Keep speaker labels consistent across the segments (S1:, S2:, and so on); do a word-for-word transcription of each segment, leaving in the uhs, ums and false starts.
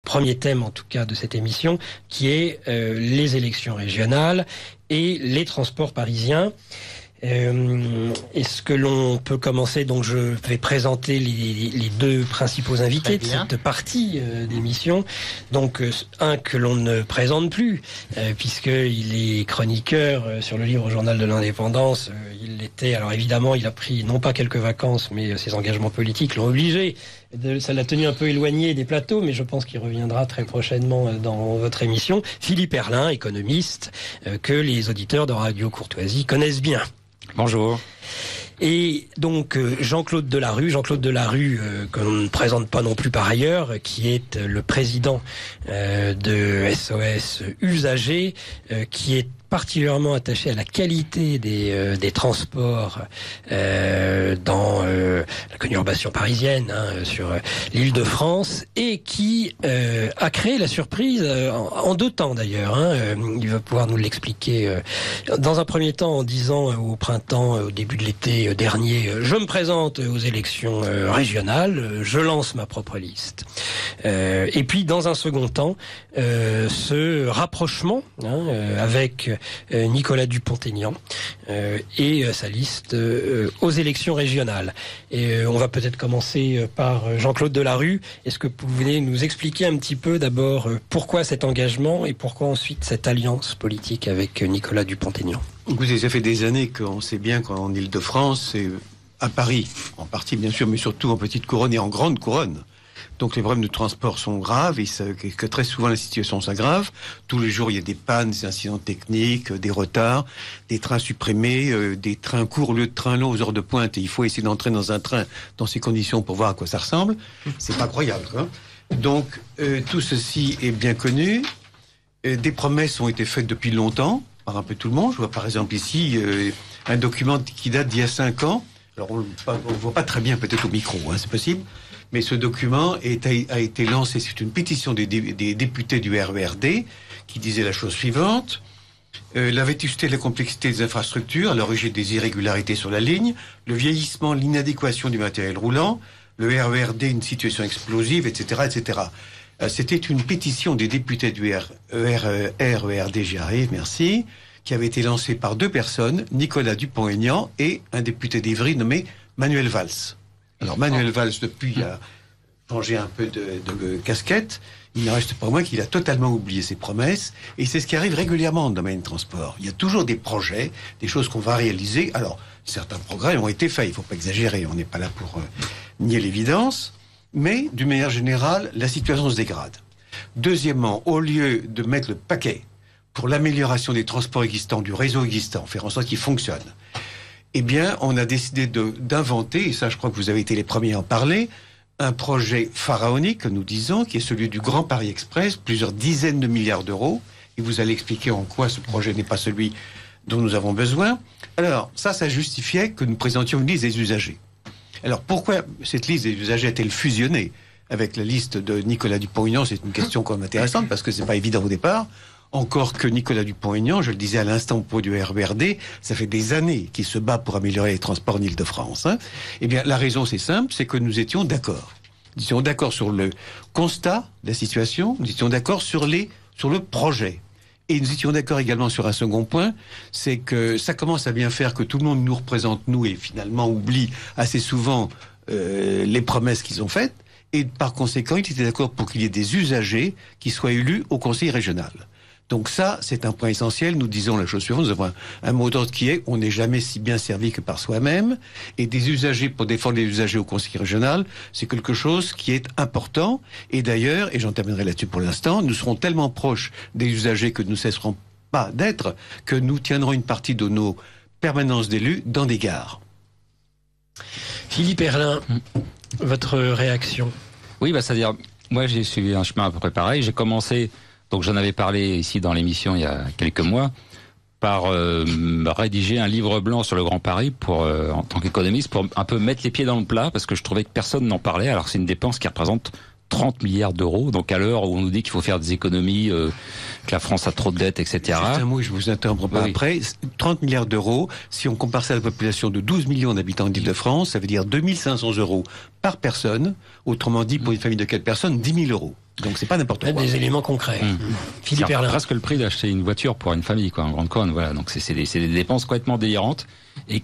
S1: premier thème en tout cas de cette émission, qui est euh, les élections régionales et les transports parisiens. Euh, est-ce que l'on peut commencer? Donc je vais présenter les, les deux principaux invités de cette partie euh, d'émission. Donc euh, un que l'on ne présente plus, euh, puisqu'il est chroniqueur euh, sur le livre Journal de l'Indépendance. Euh, il l'était, alors évidemment il a pris non pas quelques vacances, mais euh, ses engagements politiques l'ont obligé. De, ça l'a tenu un peu éloigné des plateaux, mais je pense qu'il reviendra très prochainement dans votre émission. Philippe Herlin, économiste, euh, que les auditeurs de Radio Courtoisie connaissent bien.
S2: Bonjour.
S1: Et donc Jean-Claude Delarue, Jean-Claude Delarue euh, que l'on ne présente pas non plus par ailleurs, qui est le président euh, de S O S Usagers, euh, qui est particulièrement attaché à la qualité des, euh, des transports euh, dans euh, la conurbation parisienne, hein, sur euh, l'Île-de-France, et qui euh, a créé la surprise euh, en, en deux temps d'ailleurs. Hein, euh, il va pouvoir nous l'expliquer euh, dans un premier temps en disant euh, au printemps, euh, au début de l'été euh, dernier, euh, je me présente aux élections euh, régionales, euh, je lance ma propre liste. Euh, et puis dans un second temps, euh, ce rapprochement hein, euh, avec euh, Nicolas Dupont-Aignan euh, et euh, sa liste euh, aux élections régionales. Et euh, on va peut-être commencer par Jean-Claude Delarue. Est-ce que vous pouvez nous expliquer un petit peu d'abord euh, pourquoi cet engagement et pourquoi ensuite cette alliance politique avec Nicolas Dupont-Aignan?
S3: Écoutez, ça fait des années qu'on sait bien qu'en Île-de-France, et à Paris, en partie bien sûr, mais surtout en petite couronne et en grande couronne, donc les problèmes de transport sont graves et ça, que très souvent la situation s'aggrave. Tous les jours il y a des pannes, des incidents techniques, des retards, des trains supprimés, euh, des trains courts au lieu de trains longs aux heures de pointe. Et il faut essayer d'entrer dans un train dans ces conditions pour voir à quoi ça ressemble. C'est pas croyable, hein. Donc euh, tout ceci est bien connu. Euh, des promesses ont été faites depuis longtemps par un peu tout le monde. Je vois par exemple ici euh, un document qui date d'il y a cinq ans. Alors on ne voit pas très bien peut-être au micro, hein, c'est possible. Mais ce document est, a, a été lancé, c'est une pétition des, des députés du R E R D qui disait la chose suivante. Euh, la vétusté et la complexité des infrastructures à l'origine des irrégularités sur la ligne, le vieillissement, l'inadéquation du matériel roulant, le R E R D, une situation explosive, et cetera et cetera. Euh, c'était une pétition des députés du R E R D, j'y arrive, merci, qui avait été lancée par deux personnes, Nicolas Dupont-Aignan et un député d'Ivry nommé Manuel Valls. Alors Manuel Valls, depuis, a changé un peu de, de casquette. Il ne reste pas moins qu'il a totalement oublié ses promesses. Et c'est ce qui arrive régulièrement dans le domaine du transport. Il y a toujours des projets, des choses qu'on va réaliser. Alors, certains progrès ont été faits, il ne faut pas exagérer, on n'est pas là pour euh, nier l'évidence. Mais, d'une manière générale, la situation se dégrade. Deuxièmement, au lieu de mettre le paquet pour l'amélioration des transports existants, du réseau existant, faire en sorte qu'il fonctionne, eh bien, on a décidé de, d'inventer, et ça je crois que vous avez été les premiers à en parler, un projet pharaonique, nous disons, qui est celui du Grand Paris Express, plusieurs dizaines de milliards d'euros, et vous allez expliquer en quoi ce projet n'est pas celui dont nous avons besoin. Alors, ça, ça justifiait que nous présentions une liste des usagers. Alors, pourquoi cette liste des usagers a-t-elle fusionné avec la liste de Nicolas Dupont-Aignan? C'est une question quand même intéressante, parce que c'est pas évident au départ. Encore que Nicolas Dupont-Aignan, je le disais à l'instant au propos du R E R D, ça fait des années qu'il se bat pour améliorer les transports en Île-de-France. Hein. Eh bien, la raison, c'est simple, c'est que nous étions d'accord. Nous étions d'accord sur le constat de la situation, nous étions d'accord sur les, sur le projet. Et nous étions d'accord également sur un second point, c'est que ça commence à bien faire que tout le monde nous représente, nous, et finalement oublie assez souvent euh, les promesses qu'ils ont faites. Et par conséquent, il était d'accord pour qu'il y ait des usagers qui soient élus au conseil régional. Donc ça, c'est un point essentiel. Nous disons la chose suivante, nous avons un, un mot d'ordre qui est « on n'est jamais si bien servi que par soi-même ». Et des usagers, pour défendre les usagers au conseil régional, c'est quelque chose qui est important. Et d'ailleurs, et j'en terminerai là-dessus pour l'instant, nous serons tellement proches des usagers que nous ne cesserons pas d'être, que nous tiendrons une partie de nos permanences d'élus dans des gares.
S1: Philippe Herlin, votre réaction?
S2: Oui, bah, c'est-à-dire, moi j'ai suivi un chemin à peu près pareil. J'ai commencé... Donc j'en avais parlé ici dans l'émission il y a quelques mois, par euh, rédiger un livre blanc sur le Grand Paris pour, euh, en tant qu'économiste, pour un peu mettre les pieds dans le plat, parce que je trouvais que personne n'en parlait, alors que c'est une dépense qui représente trente milliards d'euros, donc à l'heure où on nous dit qu'il faut faire des économies, euh, que la France a trop de dettes, et cetera.
S3: Juste un mot, je vous interromps pas oui. Après. trente milliards d'euros, si on compare ça à la population de douze millions d'habitants d'Île-de-France, ça veut dire deux mille cinq cents euros par personne. Autrement dit, pour une famille de quatre personnes, dix mille euros. Donc c'est pas n'importe quoi.
S1: Des éléments concrets.
S2: Mmh.
S1: Philippe
S2: c'est
S1: Herlin.
S2: presque le prix d'acheter une voiture pour une famille, quoi, en grande couronne. Voilà. Donc c'est, c'est, des, c'est des dépenses complètement délirantes. Et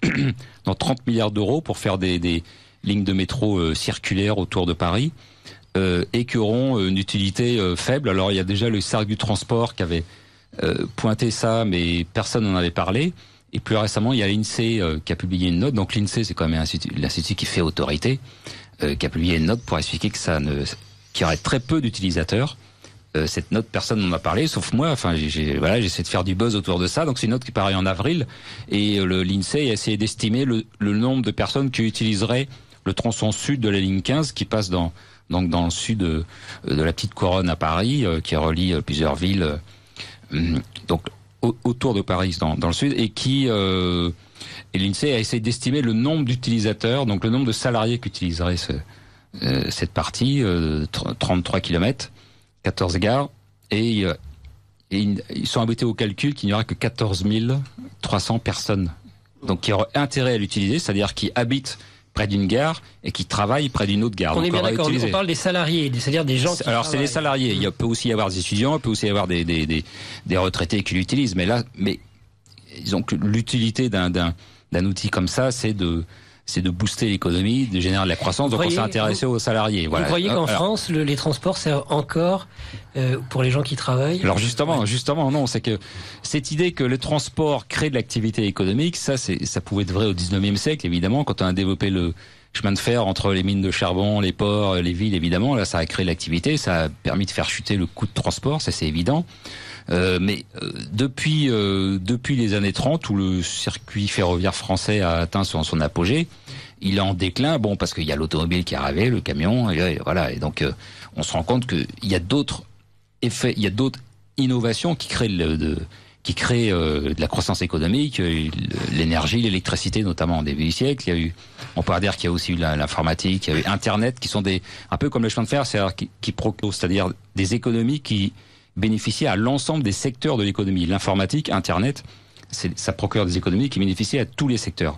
S2: dans trente milliards d'euros pour faire des, des lignes de métro euh, circulaires autour de Paris, euh, et qui auront une utilité euh, faible. Alors il y a déjà le cercle du transport qui avait euh, pointé ça, mais personne n'en avait parlé. Et plus récemment, il y a l'INSEE euh, qui a publié une note. Donc l'INSEE, c'est quand même l'institut, l'institut qui fait autorité, euh, qui a publié une note pour expliquer que ça ne, qu'il y aurait très peu d'utilisateurs. Euh, cette note, personne n'en a parlé, sauf moi. Enfin, j'ai, j'ai, voilà, j'essaie de faire du buzz autour de ça. Donc c'est une note qui paraît en avril, et euh, le, l'INSEE a essayé d'estimer le, le nombre de personnes qui utiliseraient le tronçon sud de la ligne quinze, qui passe dans, donc dans le sud de, de la petite couronne à Paris, euh, qui relie euh, plusieurs villes. Euh, donc autour de Paris, dans, dans le sud, et qui euh, et l'INSEE a essayé d'estimer le nombre d'utilisateurs, donc le nombre de salariés qui utiliseraient ce, euh, cette partie, euh, trente-trois kilomètres, quatorze gares, et, euh, et ils sont aboutis au calcul qu'il n'y aura que quatorze mille trois cents personnes, donc qui auraient intérêt à l'utiliser, c'est-à-dire qui habitent près d'une gare et qui travaillent près d'une autre gare.
S1: On
S2: donc
S1: est bien d'accord,
S2: utilisé.
S1: On parle des salariés, c'est-à-dire des gens qui
S2: Alors
S1: travaillent.
S2: C'est les salariés, il y a, peut aussi y avoir des étudiants, il peut aussi y avoir des, des, des, des retraités qui l'utilisent, mais là, mais disons que l'utilité d'un, d'un, d'un outil comme ça, c'est de, c'est de booster l'économie, de générer de la croissance, donc voyez, on s'est intéressé vous, aux salariés. Voilà.
S1: Vous croyez qu'en
S2: alors,
S1: France, le, les transports servent encore euh, pour les gens qui travaillent?
S2: Alors justement,
S1: ouais.
S2: justement, non, c'est que cette idée que le transport crée de l'activité économique, ça, c'est, ça pouvait être vrai au dix-neuvième siècle, évidemment, quand on a développé le chemin de fer entre les mines de charbon, les ports, les villes, évidemment. Là, ça a créé l'activité, ça a permis de faire chuter le coût de transport, ça c'est évident. Euh, mais euh, depuis euh, depuis les années trente, où le circuit ferroviaire français a atteint son, son apogée, il est en déclin. Bon, parce qu'il y a l'automobile qui est arrivé, le camion, et, et voilà. Et donc, euh, on se rend compte qu'il y a d'autres effets, il y a d'autres innovations qui créent le, de, qui crée euh, de la croissance économique, euh, l'énergie, l'électricité notamment au début du siècle. Il y a eu, on peut dire qu'il y a aussi eu la, l'informatique, il y a eu Internet, qui sont des un peu comme le chemin de fer, c'est-à-dire qui, qui procure, c'est-à-dire des économies qui bénéficient à l'ensemble des secteurs de l'économie. L'informatique, Internet, c'est, ça procure des économies qui bénéficient à tous les secteurs.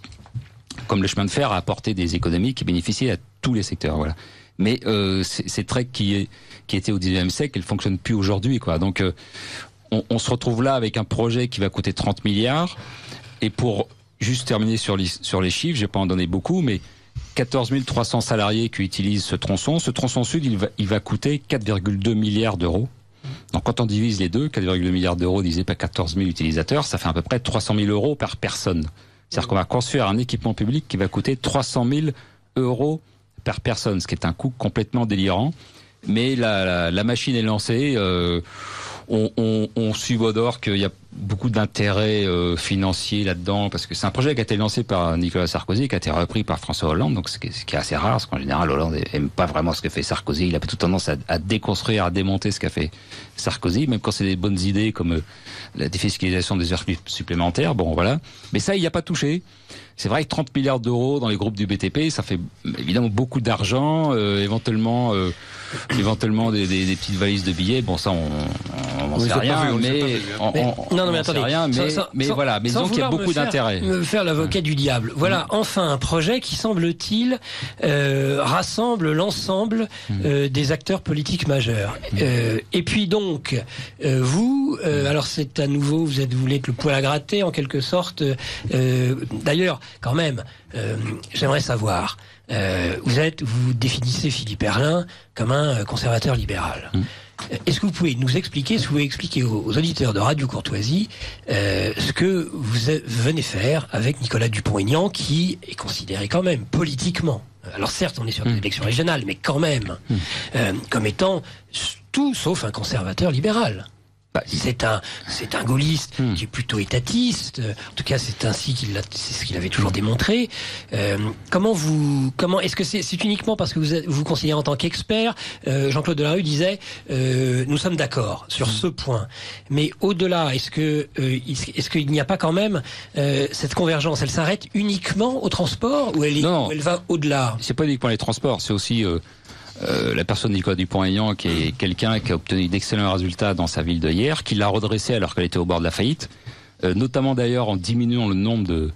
S2: Comme le chemin de fer a apporté des économies qui bénéficient à tous les secteurs. Voilà. Mais euh, c'est, c'est très qui est qui était au dix-neuvième siècle, elle fonctionne plus aujourd'hui, quoi. Donc euh, On, on se retrouve là avec un projet qui va coûter trente milliards. Et pour juste terminer sur les, sur les chiffres, je vais pas en donner beaucoup, mais quatorze mille trois cents salariés qui utilisent ce tronçon. Ce tronçon sud, il va, il va coûter quatre virgule deux milliards d'euros. Donc quand on divise les deux, quatre virgule deux milliards d'euros divisé par quatorze mille utilisateurs, ça fait à peu près trois cent mille euros par personne. C'est-à-dire qu'on va construire un équipement public qui va coûter trois cent mille euros par personne, ce qui est un coût complètement délirant. Mais la, la, la machine est lancée. Euh, On, on, on subodore qu'il y a beaucoup d'intérêts euh, financiers là-dedans, parce que c'est un projet qui a été lancé par Nicolas Sarkozy, qui a été repris par François Hollande, donc ce qui est, ce qui est assez rare, parce qu'en général, Hollande aime pas vraiment ce que fait Sarkozy. Il a plutôt tendance à, à déconstruire, à démonter ce qu'a fait Sarkozy, même quand c'est des bonnes idées comme euh, la défiscalisation des heures supplémentaires. Bon, voilà. Mais ça, il n'y a pas touché. C'est vrai que trente milliards d'euros dans les groupes du B T P, ça fait évidemment beaucoup d'argent, euh, éventuellement, euh, éventuellement des, des, des petites valises de billets. Bon, ça, on n'en sait rien, mais
S1: non, non, mais attendez,
S2: rien, mais, sans, mais sans, voilà, mais disons qu'il y a beaucoup d'intérêt.
S1: Me faire l'avocat du diable. Voilà, mmh. enfin un projet qui semble-t-il euh, rassemble l'ensemble mmh. euh, des acteurs politiques majeurs. Mmh. Euh, et puis donc, euh, vous, euh, alors c'est à nouveau, vous êtes, vous voulez être le poil à gratter en quelque sorte. Euh, d'ailleurs. Quand même, euh, j'aimerais savoir, euh, vous êtes, vous définissez Philippe Herlin comme un conservateur libéral. Mmh. Est-ce que vous pouvez nous expliquer, est-ce que vous pouvez expliquer aux, aux auditeurs de Radio Courtoisie euh, ce que vous venez faire avec Nicolas Dupont-Aignan, qui est considéré quand même politiquement, alors certes on est sur des mmh. élections régionales, mais quand même, mmh. euh, comme étant tout sauf un conservateur libéral. C'est un, c'est un gaulliste mmh. qui est plutôt étatiste. En tout cas, c'est ainsi qu'il l'a, c'est ce qu'il avait toujours démontré. Euh, comment vous, comment, est-ce que c'est, c'est uniquement parce que vous êtes, vous, vous considérez en tant qu'expert? euh, Jean-Claude Delarue disait, euh, nous sommes d'accord sur mmh. ce point. Mais au-delà, est-ce que, euh, est-ce qu'il n'y a pas quand même euh, cette convergence? Elle s'arrête uniquement au transport ou elle, est,
S2: non,
S1: ou elle va au-delà?
S2: C'est pas uniquement les transports, c'est aussi euh, Euh, la personne de Nicolas Dupont-Aignan, qui est quelqu'un qui a obtenu d'excellents résultats dans sa ville de hier, qui l'a redressée alors qu'elle était au bord de la faillite, euh, notamment d'ailleurs en diminuant le nombre de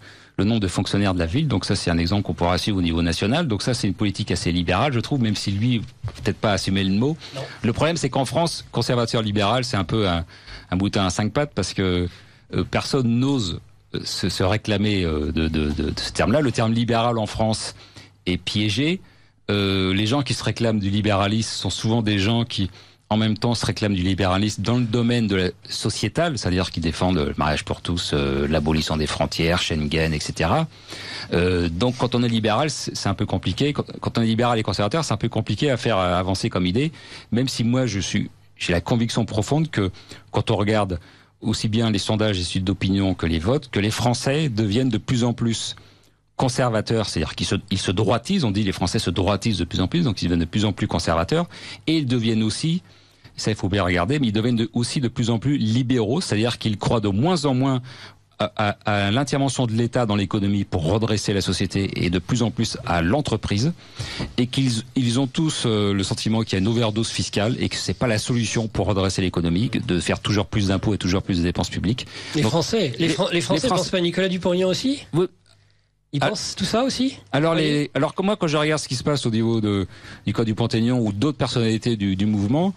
S2: le nombre de fonctionnaires de la ville. Donc ça, c'est un exemple qu'on pourra suivre au niveau national. Donc ça, c'est une politique assez libérale, je trouve, même si lui, peut-être pas assumer le mot. Non. Le problème, c'est qu'en France, conservateur-libéral, c'est un peu un, un boutin à cinq pattes parce que euh, personne n'ose se, se réclamer euh, de, de, de, de ce terme-là. Le terme libéral en France est piégé. Euh, les gens qui se réclament du libéralisme sont souvent des gens qui, en même temps, se réclament du libéralisme dans le domaine de la sociétal, c'est-à-dire qui défendent le mariage pour tous, euh, l'abolition des frontières, Schengen, et cetera. Euh, donc, quand on est libéral, c'est un peu compliqué. Quand, quand on est libéral et conservateur, c'est un peu compliqué à faire avancer comme idée, même si moi, je suis, j'ai la conviction profonde que quand on regarde aussi bien les sondages et études d'opinion que les votes, que les Français deviennent de plus en plus conservateurs, c'est-à-dire qu'ils se, ils se droitisent, on dit les Français se droitisent de plus en plus, donc ils deviennent de plus en plus conservateurs, et ils deviennent aussi, ça il faut bien regarder, mais ils deviennent de, aussi de plus en plus libéraux, c'est-à-dire qu'ils croient de moins en moins à, à, à l'intervention de l'État dans l'économie pour redresser la société et de plus en plus à l'entreprise, et qu'ils ils ont tous euh, le sentiment qu'il y a une overdose fiscale et que c'est pas la solution pour redresser l'économie, de faire toujours plus d'impôts et toujours plus de dépenses publiques.
S1: Les
S2: donc,
S1: Français, les, Fran- les Français, les Français pensent pas à Nicolas Dupont-Aignan aussi?
S2: vous,
S1: Ils pensent tout ça aussi?
S2: Alors, les, alors que moi, quand je regarde ce qui se passe au niveau de Nicolas Dupont-Aignan ou d'autres personnalités du, du mouvement,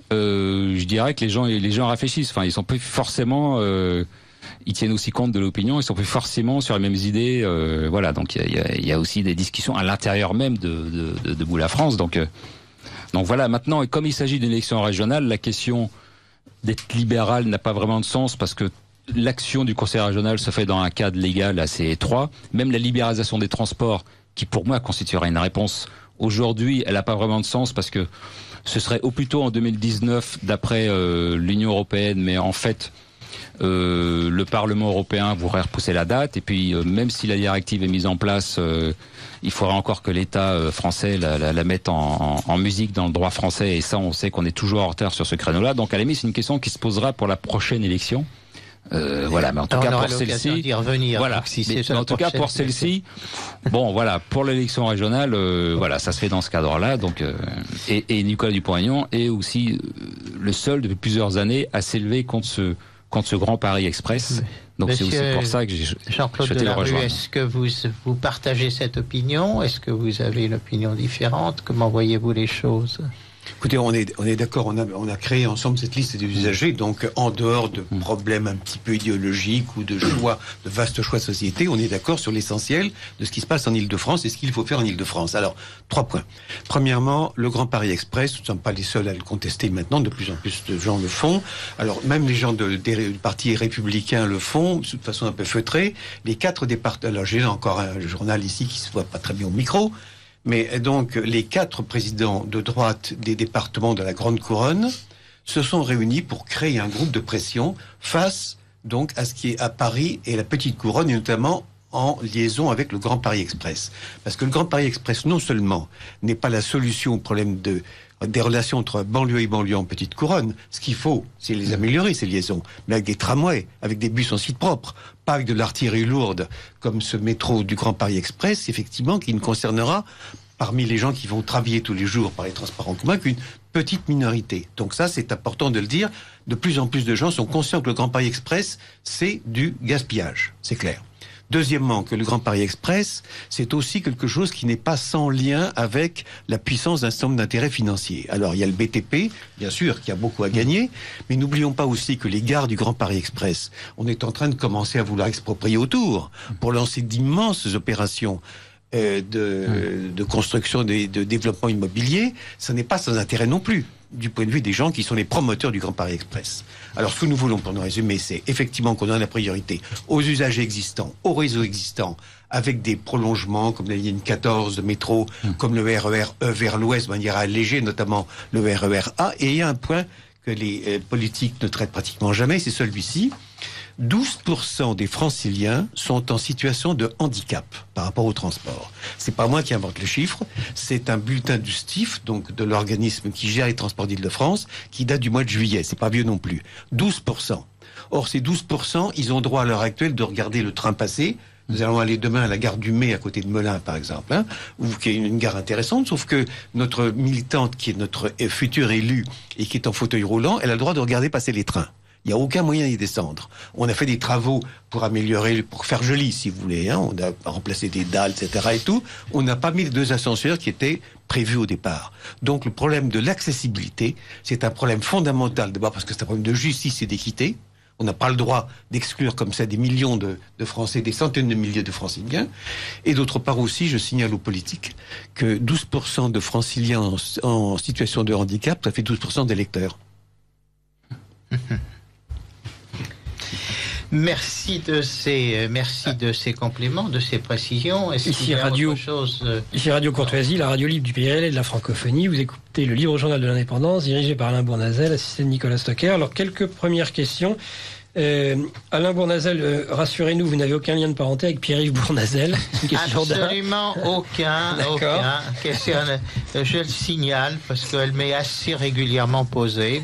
S2: euh, je dirais que les gens, les gens réfléchissent. Enfin, ils sont plus forcément, euh, ils tiennent aussi compte de l'opinion. Ils sont plus forcément sur les mêmes idées. Euh, voilà. Donc, il y a, y a aussi des discussions à l'intérieur même de, de, de, de Bout la France. Donc, euh, donc voilà. Maintenant, comme il s'agit d'une élection régionale, la question d'être libéral n'a pas vraiment de sens parce que l'action du conseil régional se fait dans un cadre légal assez étroit. Même la libéralisation des transports, qui pour moi constituerait une réponse, aujourd'hui, elle n'a pas vraiment de sens parce que ce serait au plus tôt en deux mille dix-neuf, d'après euh, l'Union européenne, mais en fait, euh, le Parlement européen voudrait repousser la date. Et puis, euh, même si la directive est mise en place, euh, il faudrait encore que l'État euh, français la, la, la mette en, en, en musique dans le droit français. Et ça, on sait qu'on est toujours en retard sur ce créneau-là. Donc, à la limite, c'est une question qui se posera pour la prochaine élection. Euh, voilà, mais en tout
S4: on
S2: cas pour celle-ci,
S4: d'y revenir,
S2: voilà.
S4: Si
S2: mais, mais en tout cas pour celle-ci, bon voilà, pour l'élection régionale, euh, voilà, ça se fait dans ce cadre-là. Donc euh, et, et Nicolas Dupont-Aignan est aussi euh, le seul depuis plusieurs années à s'élever contre ce contre ce Grand Paris Express. Donc Monsieur c'est aussi pour ça que j'ai
S4: Jean-Claude
S2: souhaité le rejoindre.
S4: Est-ce que vous vous partagez cette opinion? Est-ce que vous avez une opinion différente? Comment voyez-vous les choses?
S3: Écoutez, on est, on est d'accord, on a, on a créé ensemble cette liste des usagers, donc en dehors de problèmes un petit peu idéologiques ou de choix, de vastes choix de société, on est d'accord sur l'essentiel de ce qui se passe en Ile-de-France et ce qu'il faut faire en Ile-de-France. Alors, trois points. Premièrement, le Grand Paris Express, nous ne sommes pas les seuls à le contester maintenant, de plus en plus de gens le font. Alors, même les gens de, des partis républicains le font, de toute façon un peu feutrée. Les quatre départements, alors j'ai encore un journal ici qui se voit pas très bien au micro, mais donc, les quatre présidents de droite des départements de la Grande Couronne se sont réunis pour créer un groupe de pression face, donc, à ce qui est à Paris et la Petite Couronne, et notamment en liaison avec le Grand Paris Express. Parce que le Grand Paris Express, non seulement n'est pas la solution au problème de, des relations entre banlieue et banlieue en Petite Couronne, ce qu'il faut, c'est les améliorer, ces liaisons, mais avec des tramways, avec des bus en site propre, pas avec de l'artillerie lourde, comme ce métro du Grand Paris Express, effectivement, qui ne concernera, parmi les gens qui vont travailler tous les jours par les transports en commun, qu'une petite minorité. Donc ça, c'est important de le dire. De plus en plus de gens sont conscients que le Grand Paris Express, c'est du gaspillage, c'est clair. Deuxièmement, que le Grand Paris Express, c'est aussi quelque chose qui n'est pas sans lien avec la puissance d'un certain nombre d'intérêts financiers. Alors, il y a le B T P, bien sûr, qui a beaucoup à gagner, mais n'oublions pas aussi que les gares du Grand Paris Express, on est en train de commencer à vouloir exproprier autour pour lancer d'immenses opérations euh, de, de construction et de développement immobilier. Ça n'est pas sans intérêt non plus, du point de vue des gens qui sont les promoteurs du Grand Paris Express. Alors, ce que nous voulons, pour nous résumer, c'est effectivement qu'on donne la priorité aux usagers existants, aux réseaux existants, avec des prolongements, comme la ligne quatorze de métro, mmh. comme le R E R E vers l'ouest, de manière à alléger, notamment le R E R A. Et il y a un point que les euh, politiques ne traitent pratiquement jamais, c'est celui-ci. douze pour cent des franciliens sont en situation de handicap par rapport au transport. C'est pas moi qui invente le chiffre, c'est un bulletin du S T I F, donc de l'organisme qui gère les transports d'Île-de-France, qui date du mois de juillet, c'est pas vieux non plus. douze pour cent. Or, ces douze pour cent, ils ont droit à l'heure actuelle de regarder le train passer. Nous allons aller demain à la gare du Mai, à côté de Melun, par exemple, hein, où, qui est une, une gare intéressante, sauf que notre militante, qui est notre future élue et qui est en fauteuil roulant, elle a le droit de regarder passer les trains. Il n'y a aucun moyen d'y descendre. On a fait des travaux pour améliorer, pour faire joli, si vous voulez. Hein. On a remplacé des dalles, et cetera et tout. On n'a pas mis les deux ascenseurs qui étaient prévus au départ. Donc le problème de l'accessibilité, c'est un problème fondamental. D'abord parce que c'est un problème de justice et d'équité. On n'a pas le droit d'exclure comme ça des millions de, de Français, des centaines de milliers de Franciliens. Et d'autre part aussi, je signale aux politiques que douze pour cent de Franciliens en, en situation de handicap, ça fait douze pour cent d'électeurs.
S4: Merci de ces, merci de ces compléments, de ces précisions. Est-ce
S1: Ici
S4: qu'il y a
S1: Radio,
S4: autre chose euh...
S1: ici Radio Courtoisie, la radio libre du P R L et de la francophonie. Vous écoutez le Livre Journal de l'Indépendance, dirigé par Alain Bournazel, assisté de Nicolas Stocker. Alors, quelques premières questions. Euh, Alain Bournazel, euh, rassurez-nous, vous n'avez aucun lien de parenté avec Pierre-Yves Bournazel.
S4: Absolument aucun, aucun. Question, je le signale parce qu'elle m'est assez régulièrement posée.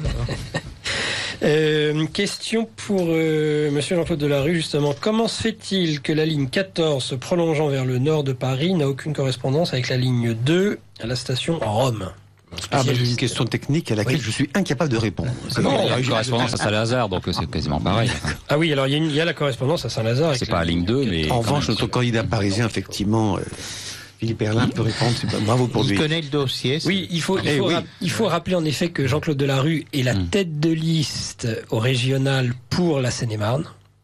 S1: Euh, question pour euh, Monsieur Jean-Claude Delarue, justement. Comment se fait-il que la ligne quatorze, se prolongeant vers le nord de Paris, n'a aucune correspondance avec la ligne deux à la station Rome?
S3: Ah, bah, j'ai une question technique à laquelle oui. je suis incapable de répondre.
S2: C'est bon, il y a une correspondance à Saint-Lazare, donc c'est quasiment pareil.
S1: Ah oui, alors il y a, une, il y a la correspondance à Saint-Lazare.
S2: C'est pas la ligne deux, mais...
S3: En revanche, notre candidat parisien, effectivement... Euh... Philippe Erlin peut répondre, c'est pas bravo pour
S4: il
S3: lui.
S4: Il connaît le dossier.
S1: Oui, il faut, il, faut,
S3: oui.
S1: ra- il faut rappeler en effet que Jean-Claude Delarue est la mmh. tête de liste au régional pour la Seine-et-Marne.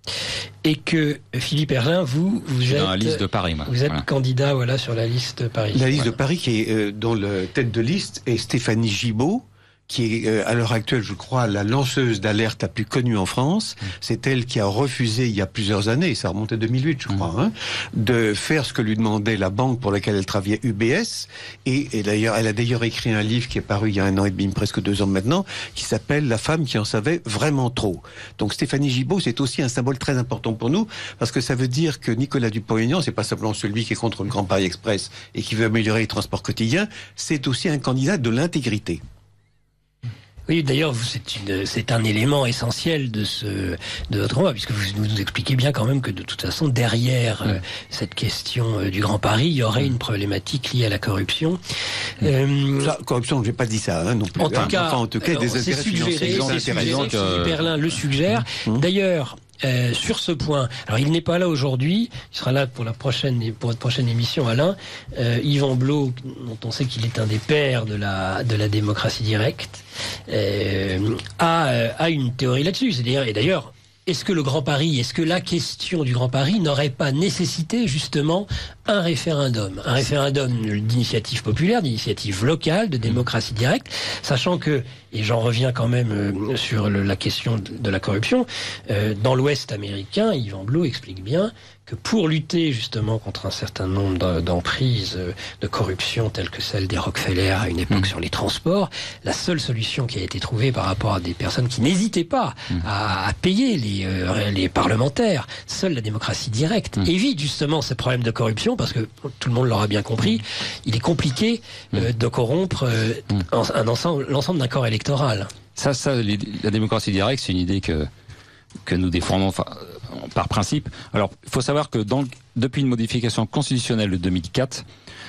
S1: Et que Philippe Erlin, vous, vous êtes,
S2: dans la liste de Paris, moi.
S1: Vous êtes
S2: voilà.
S1: candidat, voilà, sur la liste Paris.
S3: La liste
S1: voilà.
S3: de Paris qui est euh, dans la tête de liste est Stéphanie Gibault, qui est euh, à l'heure actuelle, je crois, la lanceuse d'alerte la plus connue en France. Mmh. C'est elle qui a refusé il y a plusieurs années, ça remonte à deux mille huit, je crois, mmh. hein, de faire ce que lui demandait la banque pour laquelle elle travaillait, U B S. Et, et d'ailleurs, elle a d'ailleurs écrit un livre qui est paru il y a un an et demi, presque deux ans maintenant, qui s'appelle La femme qui en savait vraiment trop. Donc Stéphanie Gibault, c'est aussi un symbole très important pour nous, parce que ça veut dire que Nicolas Dupont-Aignan, c'est pas simplement celui qui est contre le Grand Paris Express et qui veut améliorer les transports quotidiens, c'est aussi un candidat de l'intégrité.
S1: Oui, d'ailleurs, c'est, une, c'est un élément essentiel de ce de votre combat, puisque vous nous expliquez bien quand même que de toute façon, derrière mmh. euh, cette question euh, du Grand Paris, il y aurait une problématique liée à la corruption.
S3: Mmh. Euh, ça, corruption, je n'ai pas dit ça, hein, non plus.
S1: En tout
S3: hein.
S1: cas,
S3: enfin, en tout cas, des intérêts financiers.
S1: C'est suggéré, Philippe Erlin le suggère. Mmh. D'ailleurs, Euh, sur ce point, alors il n'est pas là aujourd'hui, il sera là pour la prochaine pour votre prochaine émission, Alain. Euh, Yvan Blot, dont on sait qu'il est un des pères de la de la démocratie directe, euh, a a une théorie là-dessus. C'est-à-dire, et d'ailleurs, est-ce que le Grand Paris, est-ce que la question du Grand Paris n'aurait pas nécessité justement un référendum, un référendum d'initiative populaire, d'initiative locale, de démocratie directe, sachant que, et j'en reviens quand même euh, sur le, la question de, de la corruption, euh, dans l'Ouest américain, Yvan Blot explique bien que pour lutter justement contre un certain nombre d'emprises de corruption telles que celle des Rockefeller à une époque mmh. sur les transports, la seule solution qui a été trouvée par rapport à des personnes qui n'hésitaient pas mmh. à, à payer les, euh, les parlementaires, seule la démocratie directe mmh. évite justement ces problèmes de corruption, parce que tout le monde l'aura bien compris, il est compliqué euh, de corrompre euh, mmh. un ensemble, l'ensemble d'un corps électoral.
S2: Ça, ça, les, la démocratie directe, c'est une idée que que nous défendons enfin, par principe. Alors, il faut savoir que dans, depuis une modification constitutionnelle de deux mille quatre,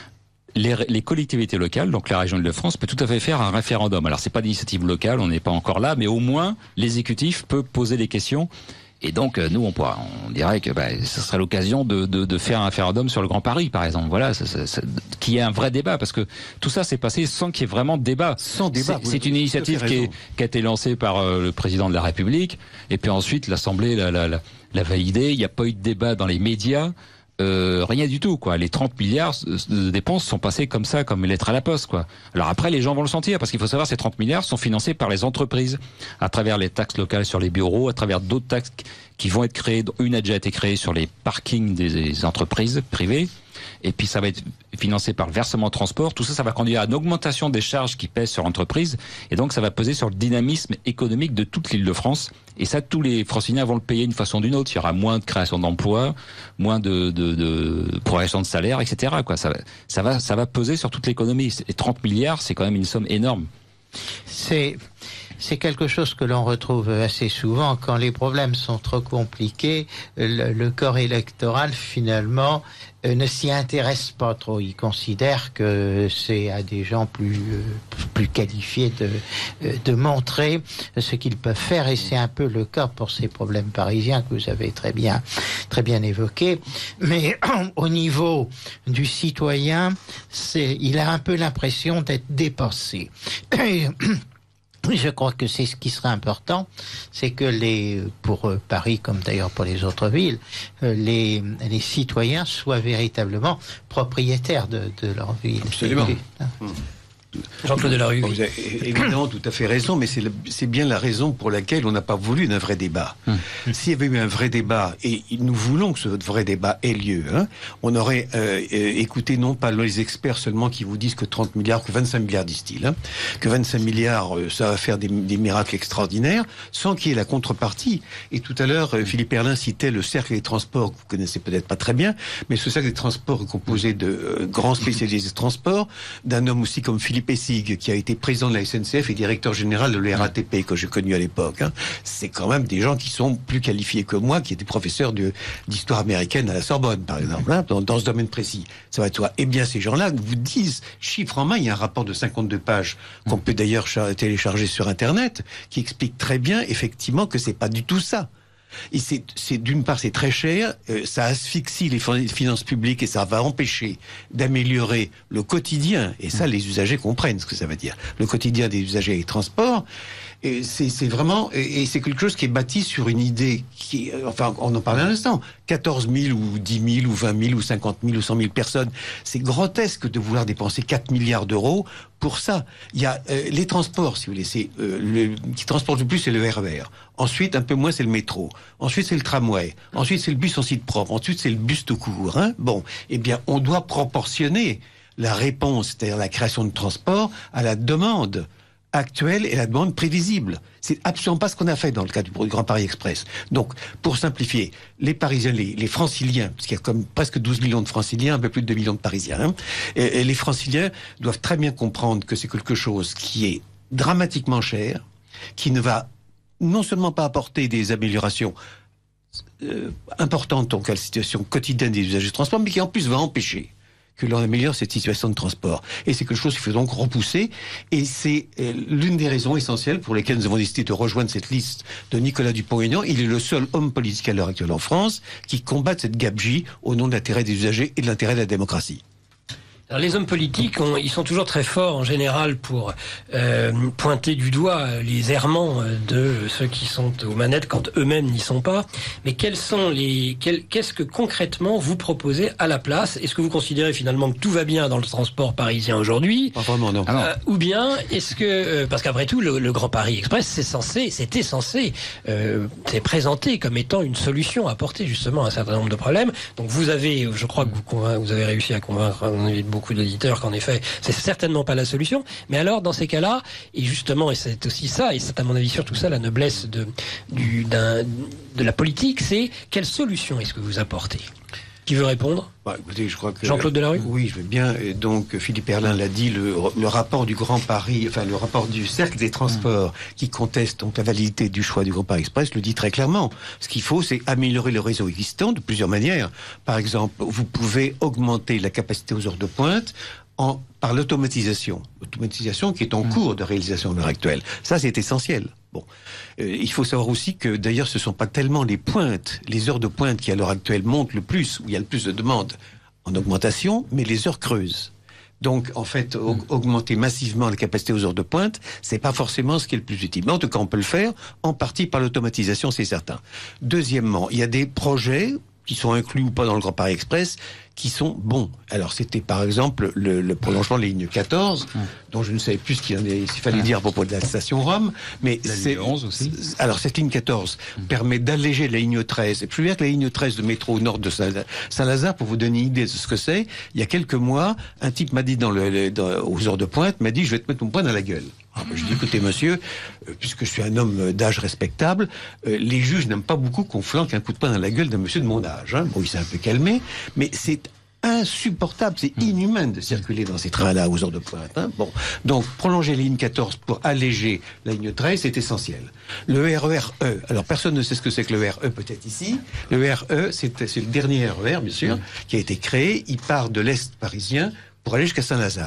S2: les, les collectivités locales, donc la région Île-de-France, peut tout à fait faire un référendum. Alors, c'est pas d'initiative locale, on n'est pas encore là, mais au moins, l'exécutif peut poser des questions. Et donc, nous, on pourra, on dirait que bah, ce serait l'occasion de, de, de faire un référendum sur le Grand Paris, par exemple. Voilà, ça, ça, ça, qu'il y ait un vrai débat, parce que tout ça s'est passé sans qu'il y ait vraiment de débat.
S3: Sans débat.
S2: C'est, c'est une initiative qui, est, qui a été lancée par euh, le président de la République, et puis ensuite l'Assemblée l'a, l'a, l'a, l'a validée. Il n'y a pas eu de débat dans les médias. Euh, rien du tout, quoi. Les trente milliards de dépenses sont passés comme ça, comme lettre à la poste, quoi. Alors après, les gens vont le sentir, parce qu'il faut savoir, ces trente milliards sont financés par les entreprises, à travers les taxes locales sur les bureaux, à travers d'autres taxes qui vont être créées. Une a déjà été créée sur les parkings des entreprises privées. Et puis ça va être financé par le versement transport. Tout ça, ça va conduire à une augmentation des charges qui pèsent sur l'entreprise. Et donc ça va peser sur le dynamisme économique de toute l'Île-de-France. Et ça, tous les Franciliens vont le payer d'une façon ou d'une autre. Il y aura moins de création d'emplois, moins de, de, de progression de salaire, et cetera. Quoi. Ça, ça, va, ça va peser sur toute l'économie. Et trente milliards, c'est quand même une somme énorme.
S4: C'est... C'est quelque chose que l'on retrouve assez souvent quand les problèmes sont trop compliqués. Le, le corps électoral, finalement, euh, ne s'y intéresse pas trop. Il considère que c'est à des gens plus, euh, plus qualifiés de, de montrer ce qu'ils peuvent faire, et c'est un peu le cas pour ces problèmes parisiens que vous avez très bien, très bien évoqués. Mais au niveau du citoyen, c'est, il a un peu l'impression d'être dépassé. Et, je crois que c'est ce qui serait important, c'est que les, pour Paris comme d'ailleurs pour les autres villes, les, les citoyens soient véritablement propriétaires de, de leur ville.
S3: Absolument.
S1: Jean-Claude Delarue.
S3: Vous avez évidemment tout à fait raison, mais c'est, le, c'est bien la raison pour laquelle on n'a pas voulu d'un vrai débat. Hum. S'il y avait eu un vrai débat, et nous voulons que ce vrai débat ait lieu, hein, on aurait euh, écouté non pas les experts seulement qui vous disent que trente milliards, que vingt-cinq milliards disent-ils, hein, que vingt-cinq milliards, euh, ça va faire des, des miracles extraordinaires, sans qu'il y ait la contrepartie. Et tout à l'heure, euh, Philippe Herlin citait le cercle des transports, que vous connaissez peut-être pas très bien, mais ce cercle des transports est composé de euh, grands spécialistes de transport, d'un homme aussi comme Philippe Essig, qui a été président de la S N C F et directeur général de l'R A T P, que j'ai connu à l'époque. Hein. C'est quand même des gens qui sont plus qualifiés que moi, qui étaient professeurs de, d'histoire américaine à la Sorbonne, par exemple, hein, dans, dans ce domaine précis. Ça va de soi. Eh bien, ces gens-là vous disent, chiffre en main, il y a un rapport de cinquante-deux pages, qu'on peut d'ailleurs télécharger sur Internet, qui explique très bien, effectivement, que c'est pas du tout ça. Et c'est, c'est d'une part c'est très cher, euh, ça asphyxie les finances publiques et ça va empêcher d'améliorer le quotidien. Et ça, les usagers comprennent ce que ça veut dire. Le quotidien des usagers des transports. Et c'est, c'est vraiment, et, et c'est quelque chose qui est bâti sur une idée qui, enfin, on en parlait un instant, quatorze mille ou dix mille ou vingt mille ou cinquante mille ou cent mille personnes. C'est grotesque de vouloir dépenser quatre milliards d'euros pour ça. Il y a euh, les transports, si vous voulez, c'est euh, le qui transporte le plus, c'est le R E R. Ensuite, un peu moins, c'est le métro. Ensuite, c'est le tramway. Ensuite, c'est le bus en site propre. Ensuite, c'est le bus tout court. Hein. Bon, eh bien, on doit proportionner la réponse, c'est-à-dire la création de transport, à la demande actuelle et la demande prévisible. C'est absolument pas ce qu'on a fait dans le cas du Grand Paris Express. Donc, pour simplifier, les Parisiens, les, les Franciliens, parce qu'il y a comme presque douze millions de Franciliens, un peu plus de deux millions de Parisiens, hein, et, et les Franciliens doivent très bien comprendre que c'est quelque chose qui est dramatiquement cher, qui ne va non seulement pas apporter des améliorations euh, importantes donc à la situation quotidienne des usagers de transport, mais qui en plus va empêcher que l'on améliore cette situation de transport. Et c'est quelque chose qu'il faut donc repousser. Et c'est euh, l'une des raisons essentielles pour lesquelles nous avons décidé de rejoindre cette liste de Nicolas Dupont-Aignan. Il est le seul homme politique à l'heure actuelle en France qui combat cette gabegie au nom de l'intérêt des usagers et de l'intérêt de la démocratie.
S1: Alors les hommes politiques, on, ils sont toujours très forts en général pour euh, pointer du doigt les errements de ceux qui sont aux manettes quand eux-mêmes n'y sont pas. Mais quels sont les, quels, qu'est-ce que concrètement vous proposez à la place ? Est-ce que vous considérez finalement que tout va bien dans le transport parisien aujourd'hui ?
S3: Pas vraiment, non.
S1: Euh, ou bien est-ce que euh, parce qu'après tout le, le Grand Paris Express c'est censé, c'était censé, euh, c'est présenté comme étant une solution à apporter justement à un certain nombre de problèmes. Donc vous avez, je crois que vous, convain- vous avez réussi à convaincre beaucoup d'auditeurs qu'en effet, c'est certainement pas la solution. Mais alors, dans ces cas-là, et justement, et c'est aussi ça, et c'est à mon avis surtout ça, la noblesse de, du, d'un, de la politique, c'est quelle solution est-ce que vous apportez ? Qui veut répondre ?
S3: Bah, écoutez, je crois que
S1: Jean-Claude Delarue ?
S3: Oui, je veux bien. Et donc, Philippe Herlin l'a dit, le, le rapport du Grand Paris, enfin, le rapport du Cercle des Transports, mmh. qui conteste donc la validité du choix du Grand Paris Express, le dit très clairement. Ce qu'il faut, c'est améliorer le réseau existant de plusieurs manières. Par exemple, vous pouvez augmenter la capacité aux heures de pointe en, par l'automatisation. L'automatisation qui est en mmh. cours de réalisation à l'heure actuelle. Ça, c'est essentiel. Bon, euh, il faut savoir aussi que d'ailleurs ce ne sont pas tellement les pointes, les heures de pointe qui à l'heure actuelle montent le plus, où il y a le plus de demandes en augmentation, mais les heures creuses. Donc en fait, mmh. augmenter massivement la capacité aux heures de pointe, c'est pas forcément ce qui est le plus utile. Mais en tout cas, on peut le faire en partie par l'automatisation, c'est certain. Deuxièmement, il y a des projets qui sont inclus ou pas dans le Grand Paris Express, qui sont bons. Alors, c'était par exemple le, le prolongement de la ligne quatorze, mmh. dont je ne savais plus ce qu'il, s'il fallait mmh. dire à propos de la station Rome, mais
S2: la
S3: c'est...
S2: ligne onze aussi.
S3: Alors, cette ligne quatorze mmh. permet d'alléger la ligne treize. Et plus bien que la ligne treize de métro au nord de Saint-Lazare, pour vous donner une idée de ce que c'est, il y a quelques mois, un type m'a dit dans le, dans, aux heures de pointe, m'a dit, je vais te mettre mon poing dans la gueule. Ah, ben, je dis, écoutez, monsieur, euh, puisque je suis un homme d'âge respectable, euh, les juges n'aiment pas beaucoup qu'on flanque un coup de poing dans la gueule d'un monsieur de mon âge. Hein. Bon, il s'est un peu calmé, mais c'est insupportable, c'est inhumain de circuler dans ces trains-là aux heures de pointe. Hein. Bon, donc prolonger la ligne quatorze pour alléger la ligne treize, c'est essentiel. Le R E R E, alors personne ne sait ce que c'est que le R E, peut-être ici. Le R E, c'est, c'est le dernier R E R, bien sûr, mmh. qui a été créé. Il part de l'Est parisien pour aller jusqu'à Saint-Lazare.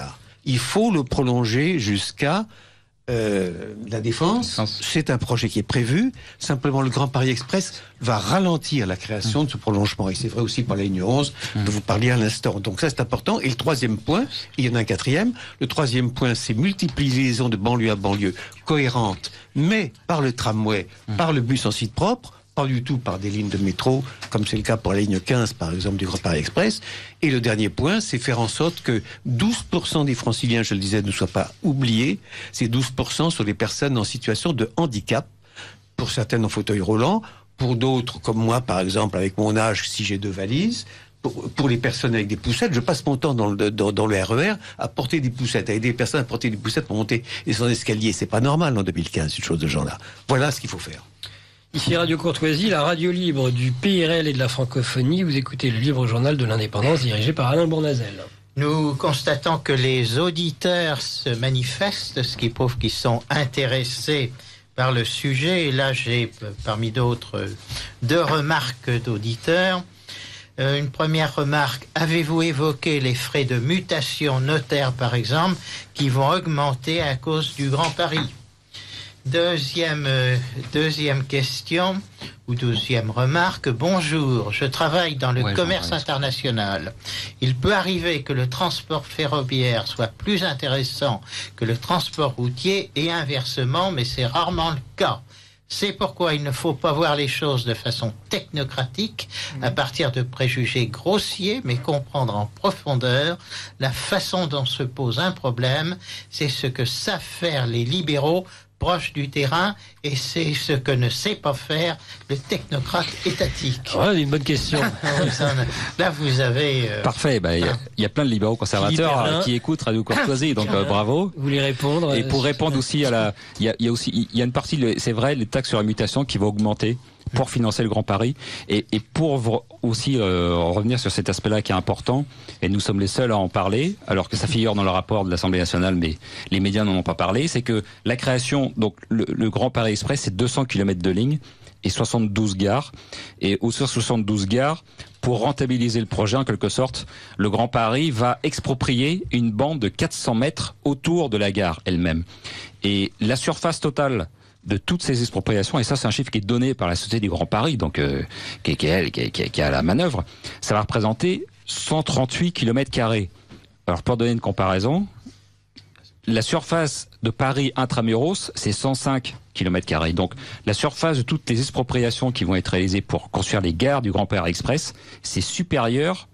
S3: il faut le prolonger jusqu'à euh, la Défense. C'est un projet qui est prévu. Simplement, le Grand Paris Express va ralentir la création de ce prolongement. Et c'est vrai aussi pour la ligne onze, dont vous parliez à l'instant. Donc ça, c'est important. Et le troisième point, il y en a un quatrième. Le troisième point, c'est multiplier les liaisons de banlieue à banlieue cohérentes, mais par le tramway, par le bus en site propre, pas du tout par des lignes de métro, comme c'est le cas pour la ligne quinze, par exemple, du Grand Paris Express. Et le dernier point, c'est faire en sorte que douze pour cent des franciliens, je le disais, ne soient pas oubliés. Ces douze pour cent sont des personnes en situation de handicap, pour certaines en fauteuil roulant, pour d'autres, comme moi, par exemple, avec mon âge, si j'ai deux valises. Pour, pour les personnes avec des poussettes, je passe mon temps dans le, dans, dans le R E R à porter des poussettes, à aider les personnes à porter des poussettes pour monter et son escalier. C'est pas normal en deux mille quinze, une chose de ce genre-là. Voilà ce qu'il faut faire.
S1: Ici Radio Courtoisie, la radio libre du P R L et de la francophonie. Vous écoutez le Libre Journal de l'Indépendance dirigé par Alain Bournazel.
S4: Nous constatons que les auditeurs se manifestent, ce qui prouve qu'ils sont intéressés par le sujet. Et là, j'ai, parmi d'autres, deux remarques d'auditeurs. Euh, une première remarque, avez-vous évoqué les frais de mutation notaire, par exemple, qui vont augmenter à cause du Grand Paris ? Deuxième, euh, deuxième question, ou deuxième remarque, bonjour, je travaille dans le ouais, commerce international. Il peut arriver que le transport ferroviaire soit plus intéressant que le transport routier et inversement, mais c'est rarement le cas. C'est pourquoi il ne faut pas voir les choses de façon technocratique, à partir de préjugés grossiers, mais comprendre en profondeur la façon dont se pose un problème. C'est ce que savent faire les libéraux proche du terrain, et c'est ce que ne sait pas faire le technocrate étatique.
S1: Ouais, une bonne question.
S4: Là, vous avez... Euh...
S2: Parfait, bah, il y, y a plein de libéraux conservateurs euh, qui écoutent Radio Courtoisie, donc euh, bravo.
S1: Vous voulez répondre?
S2: Et pour répondre aussi à la... Il y a, y a aussi, il y a une partie, c'est vrai, les taxes sur la mutation qui vont augmenter pour financer le Grand Paris, et, et pour aussi euh, revenir sur cet aspect-là qui est important, et nous sommes les seuls à en parler, alors que ça figure dans le rapport de l'Assemblée nationale, mais les médias n'en ont pas parlé, c'est que la création, donc le, le Grand Paris Express, c'est deux cents kilomètres de ligne et soixante-douze gares, et au sur soixante-douze gares, pour rentabiliser le projet, en quelque sorte, le Grand Paris va exproprier une bande de quatre cents mètres autour de la gare elle-même. Et la surface totale de toutes ces expropriations, et ça c'est un chiffre qui est donné par la Société du Grand Paris, donc euh, qui, qui, qui, qui, qui, qui a la manœuvre, ça va représenter cent trente-huit kilomètres carrés. Alors pour donner une comparaison, la surface de Paris intramuros, c'est cent cinq kilomètres carrés. Donc la surface de toutes les expropriations qui vont être réalisées pour construire les gares du Grand Paris Express, c'est supérieur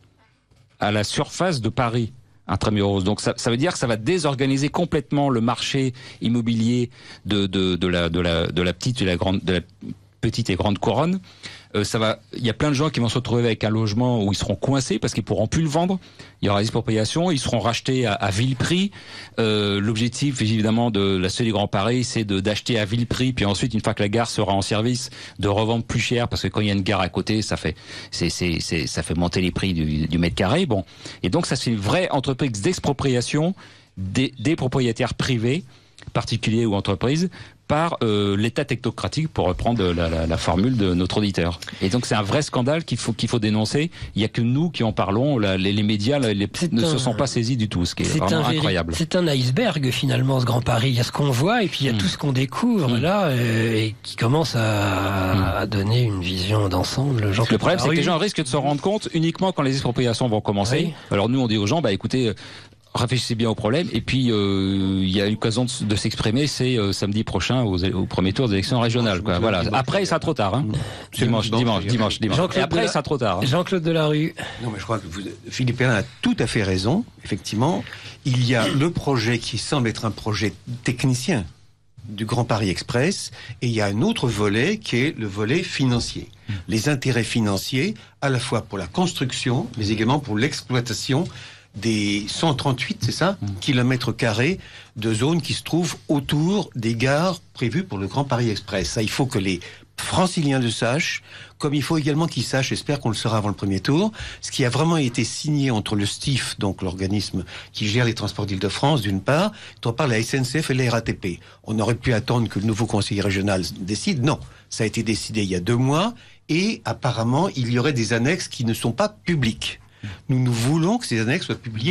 S2: à la surface de Paris intramuros. Donc ça, ça veut dire que ça va désorganiser complètement le marché immobilier de, de, de, la, de, la, de la petite et la grande, de la petite et grande couronne. Euh, ça va, il y a plein de gens qui vont se retrouver avec un logement où ils seront coincés parce qu'ils pourront plus le vendre. Il y aura des expropriations, ils seront rachetés à, à vil prix. Euh, l'objectif, évidemment, de la Société du Grand Paris, c'est de, d'acheter à vil prix, puis ensuite, une fois que la gare sera en service, de revendre plus cher, parce que quand il y a une gare à côté, ça fait, c'est, c'est, c'est, ça fait monter les prix du, du mètre carré. Bon. Et donc, ça, c'est une vraie entreprise d'expropriation des, des propriétaires privés, particuliers ou entreprises, par euh, l'État technocratique, pour reprendre la, la, la formule de notre auditeur. Et donc c'est un vrai scandale qu'il faut qu'il faut dénoncer. Il n'y a que nous qui en parlons. La, les, les médias les, les, ne un, se sont pas saisis du tout, ce qui est, est vraiment incroyable.
S1: C'est un iceberg finalement, ce Grand Paris. Il y a ce qu'on voit et puis il y a mmh. tout ce qu'on découvre mmh. là euh, et qui commence à, mmh. à donner une vision d'ensemble. Jean
S2: Le problème, c'est que les gens risquent de se rendre compte uniquement quand les expropriations vont commencer. Oui. Alors nous, on dit aux gens, bah écoutez, réfléchissez bien au problème, et puis euh, il y a l'occasion de, de s'exprimer, c'est euh, samedi prochain aux, au premier tour des élections régionales. Quoi. Voilà. Après, il sera trop tard. Hein. Dimanche, dimanche, dimanche, dimanche. Et après, il sera trop tard. Hein.
S1: Jean-Claude Delarue.
S3: Non, mais je crois que vous, Philippe Perrin a tout à fait raison. Effectivement, il y a le projet qui semble être un projet technicien du Grand Paris Express, et il y a un autre volet qui est le volet financier. Mmh. Les intérêts financiers, à la fois pour la construction, mais également pour l'exploitation des cent trente-huit, c'est ça, mmh. kilomètres carrés de zones qui se trouvent autour des gares prévues pour le Grand Paris Express. Ça, il faut que les franciliens le sachent, comme il faut également qu'ils sachent, j'espère qu'on le saura avant le premier tour, ce qui a vraiment été signé entre le S T I F, donc l'organisme qui gère les transports d'Île-de-France, d'une part, d'autre part la S N C F et la R A T P. On aurait pu attendre que le nouveau conseiller régional décide. Non, ça a été décidé il y a deux mois, et apparemment, il y aurait des annexes qui ne sont pas publiques. Nous, nous voulons que ces annexes soient publiées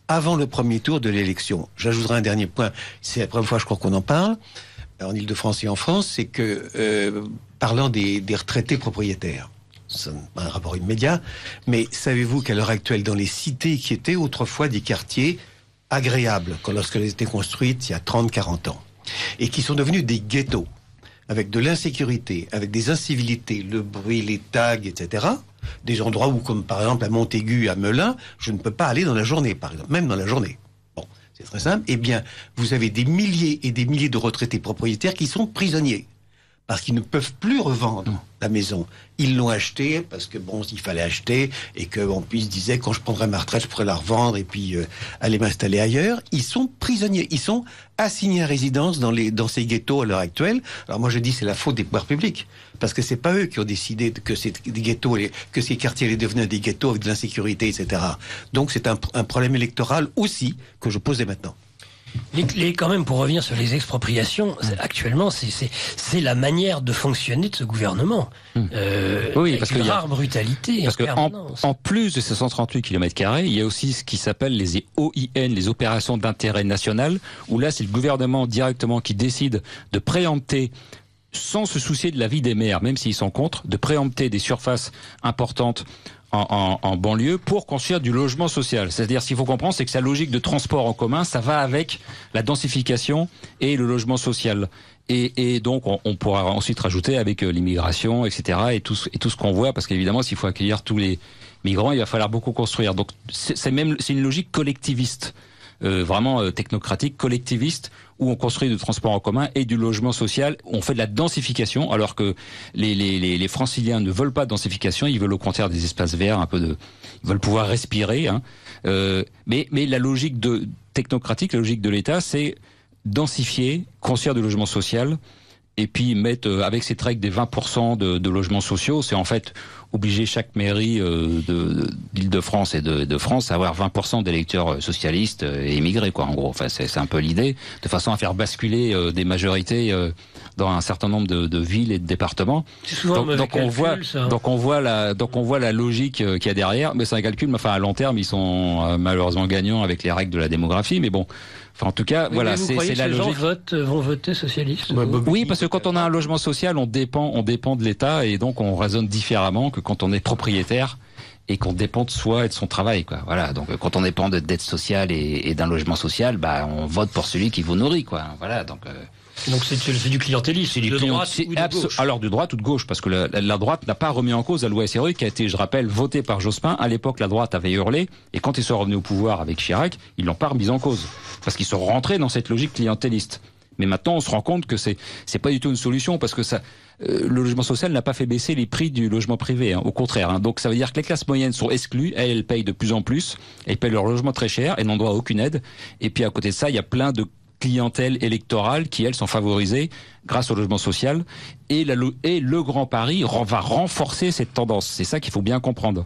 S3: avant le premier tour de l'élection. J'ajouterai un dernier point, c'est la première fois je crois qu'on en parle, en Ile-de-France et en France, c'est que, euh, parlant des, des retraités propriétaires, c'est un rapport immédiat, mais savez-vous qu'à l'heure actuelle, dans les cités qui étaient autrefois des quartiers agréables, quand lorsqu'elles étaient construites il y a trente quarante ans, et qui sont devenus des ghettos, avec de l'insécurité, avec des incivilités, le bruit, les tags, et cetera, des endroits où, comme par exemple à Montaigu, à Melun, je ne peux pas aller dans la journée, par exemple, même dans la journée. Bon, c'est très simple. Eh bien, vous avez des milliers et des milliers de retraités propriétaires qui sont prisonniers, parce qu'ils ne peuvent plus revendre la maison. Ils l'ont acheté parce que bon, il fallait acheter et que bon, puis ils se disaient quand je prendrai ma retraite, je pourrais la revendre et puis euh, aller m'installer ailleurs. Ils sont prisonniers, ils sont assignés à résidence dans les dans ces ghettos à l'heure actuelle. Alors moi je dis c'est la faute des pouvoirs publics parce que c'est pas eux qui ont décidé que ces des ghettos, que ces quartiers allaient devenir des ghettos avec de l'insécurité, et cetera. Donc c'est un, un problème électoral aussi que je posais maintenant.
S1: Les, les, quand même, pour revenir sur les expropriations, actuellement, c'est, c'est, c'est la manière de fonctionner de ce gouvernement. Euh,
S2: oui, parce
S1: une
S2: qu'il y a,
S1: rare brutalité.
S2: Parce qu'en en, en plus de ces cent trente-huit kilomètres carrés, il y a aussi ce qui s'appelle les O I N, les opérations d'intérêt national, où là, c'est le gouvernement directement qui décide de préempter, sans se soucier de la vie des maires, même s'ils sont contre, de préempter des surfaces importantes En, en, en banlieue pour construire du logement social. C'est-à-dire, ce qu'il faut comprendre, c'est que sa logique de transport en commun, ça va avec la densification et le logement social. Et, et donc, on, on pourra ensuite rajouter avec euh, l'immigration, et cetera, et tout, et tout ce qu'on voit, parce qu'évidemment, s'il faut accueillir tous les migrants, il va falloir beaucoup construire. Donc, c'est, c'est même, c'est une logique collectiviste. Euh, vraiment euh, technocratique, collectiviste, où on construit du transport en commun et du logement social. On fait de la densification, alors que les, les, les, les franciliens ne veulent pas de densification, ils veulent au contraire des espaces verts, un peu de, ils veulent pouvoir respirer. Hein. Euh, mais, mais la logique de technocratique, la logique de l'État, c'est densifier, construire du logement social, et puis mettre euh, avec cette règle des vingt pour cent de, de logements sociaux, c'est en fait obliger chaque mairie euh, de, d'Île-de-France et de, de France à avoir vingt pour cent d'électeurs socialistes et immigrés, quoi, en gros. Enfin, c'est, c'est un peu l'idée, de façon à faire basculer euh, des majorités euh, dans un certain nombre de, de villes et de départements.
S1: C'est souvent
S2: donc, donc
S1: calcul,
S2: on voit,
S1: ça.
S2: donc on voit la, donc on voit la logique euh, qu'il y a derrière. Mais c'est un calcul, mais enfin à long terme, ils sont euh, malheureusement gagnants avec les règles de la démographie. Mais bon. Enfin, en tout cas,
S1: oui,
S2: voilà,
S1: c'est,
S2: c'est la
S1: logique.
S2: logique.
S1: Gens votent, vont voter socialiste.
S3: Ouais, Bobby,
S2: oui, parce que quand on a un logement social, on dépend, on dépend de l'État et donc on raisonne différemment que quand on est propriétaire et qu'on dépend de soi et de son travail, quoi. Voilà. Donc, quand on dépend de dette sociale et, et d'un logement social, bah, on vote pour celui qui vous nourrit, quoi. Voilà. Donc. Euh...
S1: Donc c'est, c'est du clientélisme, c'est du de droite ou de abso- gauche.
S2: Alors de droite ou de gauche, parce que la, la, la droite n'a pas remis en cause la loi S R U qui a été, je rappelle, votée par Jospin. À l'époque, la droite avait hurlé, et quand ils sont revenus au pouvoir avec Chirac, ils l'ont pas remise en cause, parce qu'ils sont rentrés dans cette logique clientéliste. Mais maintenant, on se rend compte que c'est c'est pas du tout une solution, parce que ça, euh, le logement social n'a pas fait baisser les prix du logement privé, hein, au contraire. Hein. Donc ça veut dire que les classes moyennes sont exclues, elles, elles payent de plus en plus, elles payent leur logement très cher et n'ont droit à aucune aide. Et puis à côté de ça, il y a plein de clientèle électorale qui, elles, sont favorisées grâce au logement social. Et, la, et le Grand Paris va renforcer cette tendance. C'est ça qu'il faut bien comprendre.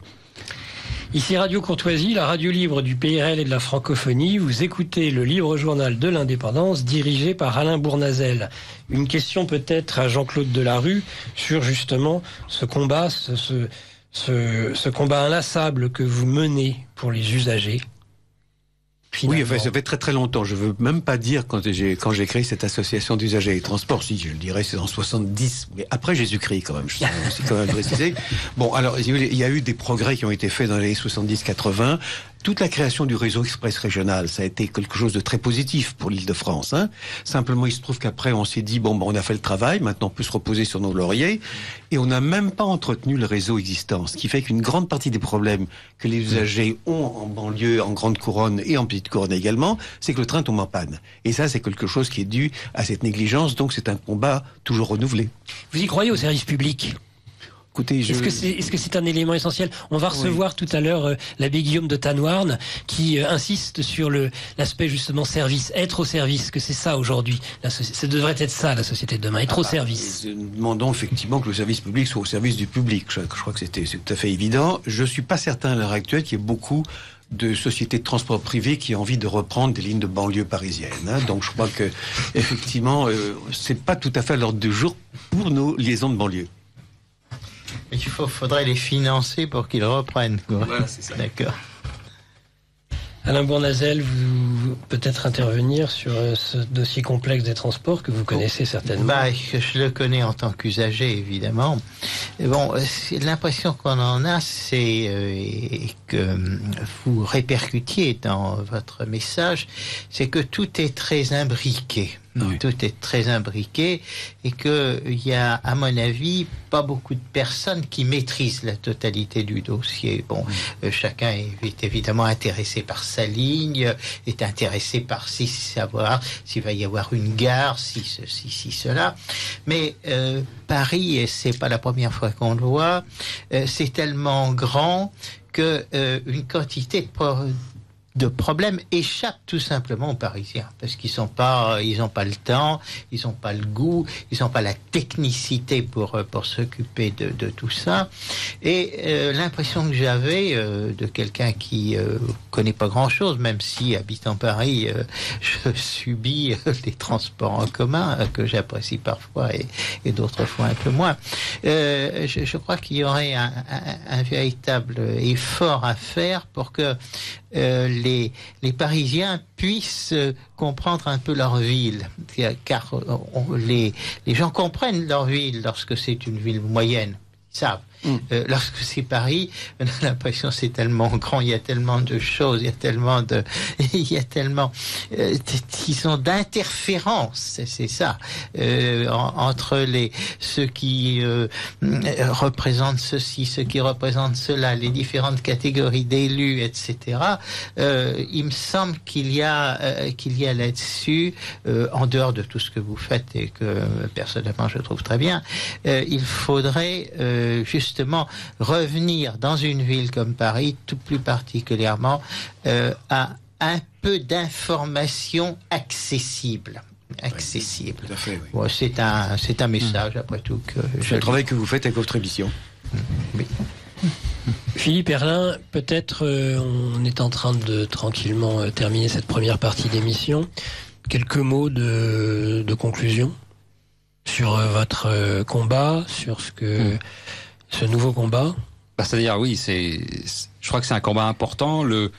S1: Ici Radio Courtoisie, la radio libre du P R L et de la francophonie. Vous écoutez le libre journal de l'indépendance dirigé par Alain Bournazel. Une question peut-être à Jean-Claude Delarue sur justement ce combat, ce, ce, ce, ce combat inlassable que vous menez pour les usagers. Finalement.
S3: Oui, enfin, ça fait très très longtemps. Je veux même pas dire quand j'ai quand j'ai créé cette association d'usagers et transports. Si je le dirais, c'est en soixante-dix, mais après Jésus-Christ quand même. Je sais quand même préciser. Bon, alors il y a eu des progrès qui ont été faits dans les années soixante-dix quatre-vingts. Toute la création du réseau express régional, ça a été quelque chose de très positif pour l'Île-de-France. Hein. Simplement, il se trouve qu'après, on s'est dit, bon, ben, on a fait le travail, maintenant on peut se reposer sur nos lauriers, et on n'a même pas entretenu le réseau existant. Ce qui fait qu'une grande partie des problèmes que les usagers ont en banlieue, en grande couronne et en petite couronne également, c'est que le train tombe en panne. Et ça, c'est quelque chose qui est dû à cette négligence, donc c'est un combat toujours renouvelé.
S1: Vous y croyez au service public ?
S3: Écoutez, je...
S1: Est-ce que c'est, est-ce que c'est un élément essentiel ? On va recevoir oui. tout à l'heure euh, l'abbé Guillaume de Tanouarn qui euh, insiste sur le, l'aspect justement service, être au service, que c'est ça aujourd'hui. La soci... Ça devrait être ça la société de demain, être ah, au service.
S3: Nous demandons effectivement que le service public soit au service du public. Je, je crois que c'était, c'est tout à fait évident. Je suis pas certain à l'heure actuelle qu'il y ait beaucoup de sociétés de transport privé qui ont envie de reprendre des lignes de banlieue parisienne. Hein. Donc je crois que effectivement, euh, c'est pas tout à fait à l'ordre du jour pour nos liaisons de banlieue.
S4: Il faut, faudrait les financer pour qu'ils reprennent, quoi.
S3: Voilà, c'est ça.
S4: D'accord.
S1: Alain Bournazel, vous peut-être intervenir sur ce dossier complexe des transports que vous connaissez certainement.
S4: Bah, je le connais en tant qu'usager, évidemment. Bon, l'impression qu'on en a, c'est euh, que vous répercutiez dans votre message, c'est que tout est très imbriqué. Oui. Tout est très imbriqué et qu'il y a, à mon avis, pas beaucoup de personnes qui maîtrisent la totalité du dossier. Bon, oui. euh, chacun est, est évidemment intéressé par sa ligne, est intéressé par si savoir s'il va y avoir une gare, si ceci, si cela. Mais euh, Paris, et c'est pas la première fois qu'on le voit, euh, c'est tellement grand que euh, une quantité de de problèmes échappent tout simplement aux Parisiens parce qu'ils sont pas, ils n'ont pas le temps, ils n'ont pas le goût, ils n'ont pas la technicité pour pour s'occuper de, de tout ça. Et euh, l'impression que j'avais euh, de quelqu'un qui euh, connaît pas grand-chose, même si habitant Paris, euh, je subis euh, les transports en commun euh, que j'apprécie parfois et, et d'autres fois un peu moins. Euh, je, je crois qu'il y aurait un, un, un véritable effort à faire pour que Euh, les, les Parisiens puissent euh, comprendre un peu leur ville, car on, les, les gens comprennent leur ville lorsque c'est une ville moyenne, ils savent. Mmh. Euh, lorsque c'est Paris, on a l'impression que c'est tellement grand, il y a tellement de choses, il y a tellement de, il y a tellement, euh, disons, d'interférences, c'est ça, euh, en, entre les ceux qui euh, représentent ceci, ceux qui représentent cela, les différentes catégories d'élus, et cetera. Euh, il me semble qu'il y a, euh, qu'il y a là-dessus, euh, en dehors de tout ce que vous faites et que euh, personnellement je trouve très bien, euh, il faudrait euh, juste justement revenir dans une ville comme Paris, tout plus particulièrement, euh, à un peu d'informations accessibles. Accessible.
S3: Oui, fait, oui.
S4: Bon, c'est un, c'est un message, après tout. Que
S3: c'est le travail que vous faites avec votre émission.
S4: Oui.
S1: Philippe Herlin, peut-être euh, on est en train de tranquillement euh, terminer cette première partie d'émission. Quelques mots de, de conclusion sur euh, votre euh, combat, sur ce que... Mmh. Ce nouveau combat,
S2: bah, c'est-à-dire oui, c'est, je crois que c'est un combat important. Le,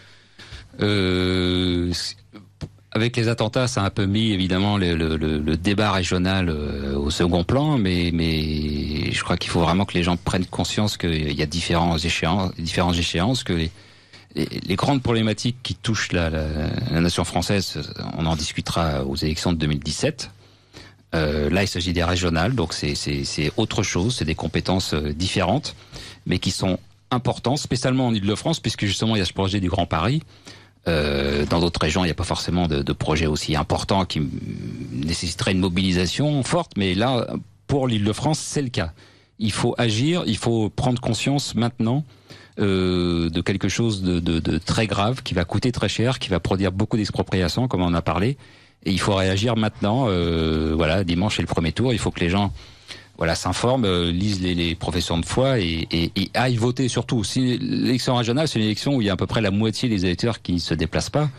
S2: euh, avec les attentats, ça a un peu mis évidemment le, le, le débat régional euh, au second plan, mais mais je crois qu'il faut vraiment que les gens prennent conscience qu'il y a différents échéances, différentes échéances, que les, les, les grandes problématiques qui touchent la, la, la nation française, on en discutera aux élections de deux mille dix-sept. Euh, là, il s'agit des régionales, donc c'est, c'est, c'est autre chose, c'est des compétences euh, différentes, mais qui sont importantes, spécialement en Île-de-France, puisque justement il y a ce projet du Grand Paris. Euh, dans d'autres régions, il n'y a pas forcément de, de projet aussi important qui nécessiterait une mobilisation forte, mais là, pour l'Île-de-France, c'est le cas. Il faut agir, il faut prendre conscience maintenant euh, de quelque chose de, de, de très grave, qui va coûter très cher, qui va produire beaucoup d'expropriations, comme on en a parlé. Et il faut réagir maintenant. Euh, voilà, dimanche c'est le premier tour. Il faut que les gens, voilà, s'informent, euh, lisent les, les professions de foi et, et, et aillent voter surtout. Si l'élection régionale, c'est une élection où il y a à peu près la moitié des électeurs qui ne se déplacent pas.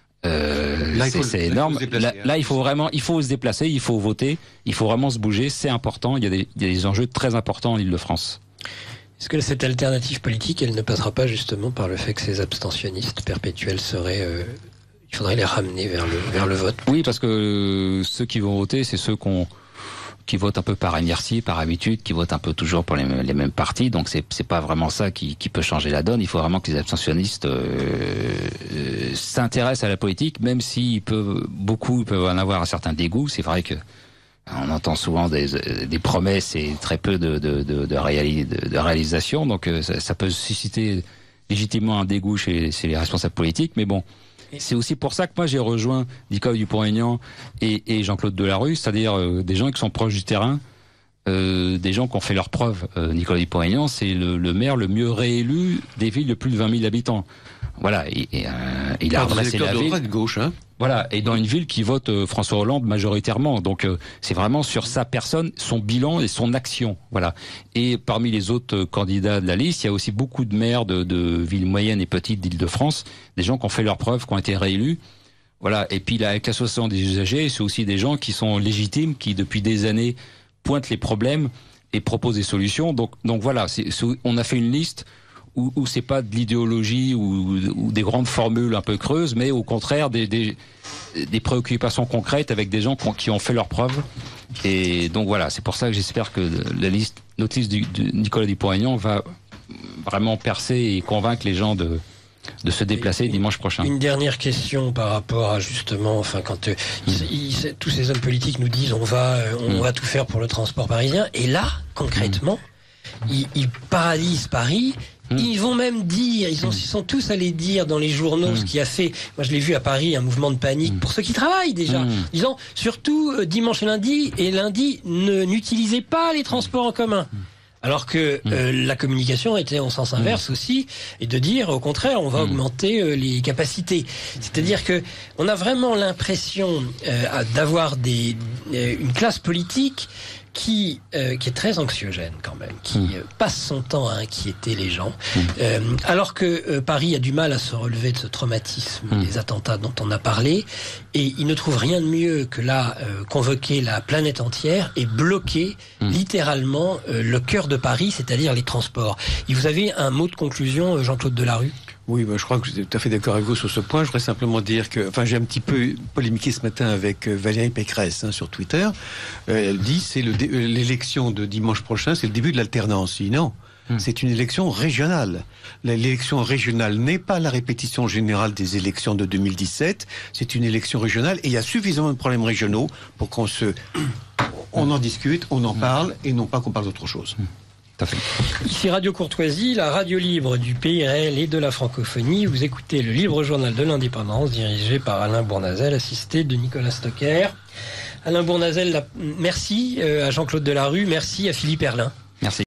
S2: Euh, là, c'est, faut, c'est énorme. Là, là, là, il faut vraiment, il faut se déplacer, il faut voter, il faut vraiment se bouger. C'est important. Il y a des, il y a des enjeux très importants en Île-de-France.
S1: Est-ce que cette alternative politique, elle ne passera pas justement par le fait que ces abstentionnistes perpétuels seraient euh... il faudrait les ramener vers le, vers le vote.
S2: Oui, parce que euh, ceux qui vont voter, c'est ceux qu'on, qui votent un peu par inertie, par habitude, qui votent un peu toujours pour les, les mêmes partis. Donc c'est, c'est pas vraiment ça qui, qui peut changer la donne. Il faut vraiment que les abstentionnistes euh, euh, s'intéressent à la politique, même s'ils peuvent, beaucoup peuvent en avoir un certain dégoût. C'est vrai que on entend souvent des, des promesses et très peu de, de, de, de, réali, de, de réalisation. Donc euh, ça, ça peut susciter légitimement un dégoût chez, chez les responsables politiques. Mais bon, c'est aussi pour ça que moi j'ai rejoint Nicolas Dupont-Aignan et, et Jean-Claude Delarue, c'est-à-dire euh, des gens qui sont proches du terrain, euh, des gens qui ont fait leurs preuves. Euh, Nicolas Dupont-Aignan, c'est le, le maire le mieux réélu des villes de plus de vingt mille habitants. Voilà, et, et, euh, il a redressé la ville.
S3: De gauche, hein.
S2: Voilà, et dans une ville qui vote euh, François Hollande majoritairement. Donc euh, c'est vraiment sur sa personne, son bilan et son action. Voilà. Et parmi les autres euh, candidats de la liste, il y a aussi beaucoup de maires de, de villes moyennes et petites d'Île-de-France, des gens qui ont fait leurs preuves, qui ont été réélus. Voilà. Et puis là, avec l'association des usagers, c'est aussi des gens qui sont légitimes, qui depuis des années pointent les problèmes et proposent des solutions. Donc, donc voilà, c'est, c'est, on a fait une liste où, où c'est pas de l'idéologie ou, ou des grandes formules un peu creuses, mais au contraire des, des, des préoccupations concrètes avec des gens qui ont, qui ont fait leurs preuves. Et donc voilà, c'est pour ça que j'espère que la liste, notre liste du, de Nicolas Dupont-Aignan va vraiment percer et convaincre les gens de de se déplacer dimanche prochain.
S1: Une dernière question par rapport à justement, enfin quand euh, mmh. ils, ils, tous ces hommes politiques nous disent on va euh, on mmh. va tout faire pour le transport parisien, et là concrètement mmh. ils, ils paralysent Paris. Mmh. Ils vont même dire, ils, ont, ils sont tous allés dire dans les journaux mmh. ce qui a fait, moi je l'ai vu à Paris, un mouvement de panique mmh. pour ceux qui travaillent déjà, mmh. disant surtout euh, dimanche et lundi, et lundi ne n'utilisez pas les transports en commun. Mmh. Alors que euh, mmh. la communication était en sens inverse mmh. aussi, et de dire au contraire on va mmh. augmenter euh, les capacités. C'est-à-dire que on a vraiment l'impression euh, d'avoir des euh, une classe politique qui euh, qui est très anxiogène quand même, qui mmh. euh, passe son temps à inquiéter les gens, mmh. euh, alors que euh, Paris a du mal à se relever de ce traumatisme mmh. des attentats dont on a parlé, et il ne trouve rien de mieux que là euh, convoquer la planète entière et bloquer mmh. littéralement euh, le cœur de Paris, c'est-à-dire les transports. Et vous avez un mot de conclusion, Jean-Claude Delarue?
S3: Oui, bah, je crois que je suis tout à fait d'accord avec vous sur ce point. Je voudrais simplement dire que, enfin, j'ai un petit peu polémiqué ce matin avec euh, Valérie Pécresse hein, sur Twitter. Euh, elle dit c'est le dé- euh, l'élection de dimanche prochain, c'est le début de l'alternance. Je dis non, hum. c'est une élection régionale. L'élection régionale n'est pas la répétition générale des élections de deux mille dix-sept. C'est une élection régionale et il y a suffisamment de problèmes régionaux pour qu'on se, on en discute, on en parle et non pas qu'on parle d'autre chose. Hum.
S1: Ici Radio Courtoisie, la radio libre du pays réel et de la francophonie. Vous écoutez le Libre Journal de l'Indépendance, dirigé par Alain Bournazel, assisté de Nicolas Stocker. Alain Bournazel, la... merci à Jean-Claude Delarue, merci à Philippe Herlin.
S2: Merci.